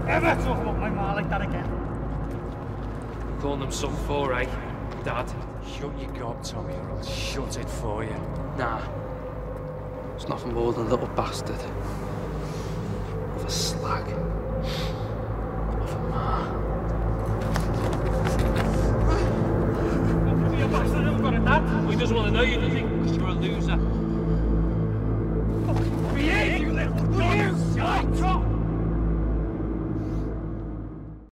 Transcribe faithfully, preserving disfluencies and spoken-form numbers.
ever talk about my ma like that again. You're calling him some for, eh, Dad? Shut your gob, Tommy, or I'll shut it for you. Nah. It's nothing more than a little bastard. Of a slag. Of a ma. You're a bastard, I've got a dad. Well, he doesn't want to know you, does he? Because you're a loser.